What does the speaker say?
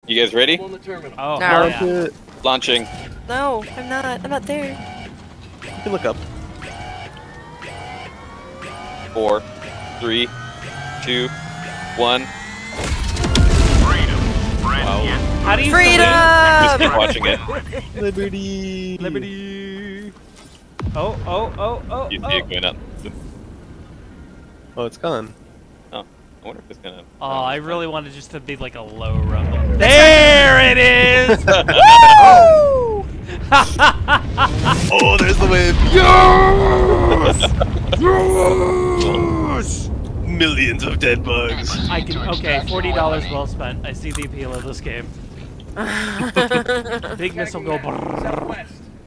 You guys ready? Oh, No. yeah. Launching. No, I'm not. I'm not there. You can look up. 4, 3, 2, 1. Wow. How do you Freedom! Just keep watching it. Liberty. Liberty. Oh, oh, oh, oh, You see oh. it going up. Oh, it's gone. Oh, I wonder if it's gonna. Oh, I really wanted just to be like a low rumble. There it is! Woo! Oh, there's the wave. Yes! Millions of dead bugs. I can. Okay, $40 well spent. I see the appeal of this game. Big missile go. Brrrr.